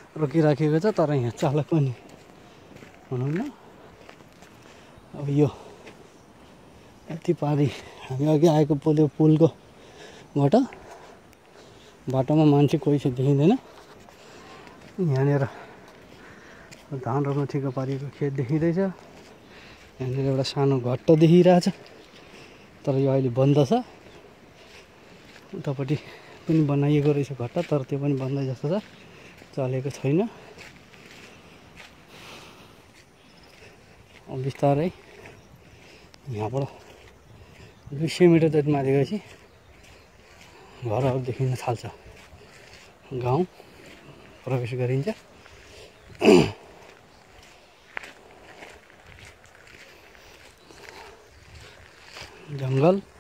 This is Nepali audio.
रोकिराखेको छ। तर यहाँ चालक पनि भनौँ न अब यो यति पारी हामी अघि आएको पुलको बाटोमा मान्छे कोही चाहिँ देखिँदैन। यहाँनिर धान रोप्न ठिक्क पारिएको खेत देखिँदैछ। यहाँनिर एउटा सानो घट्ट देखिरहेछ, तर यो अहिले बन्द छ। उतापट्टि पनि बनाइएको रहेछ घट्ट, तर त्यो पनि बन्दै जस्तो छ, चलेको छैन। बिस्तारै यहाँबाट 200 मिटर जति माथि गएपछि घरहरू देखिन थाल्छ, गाउँ प्रवेश गरिन्छ। जङ्गल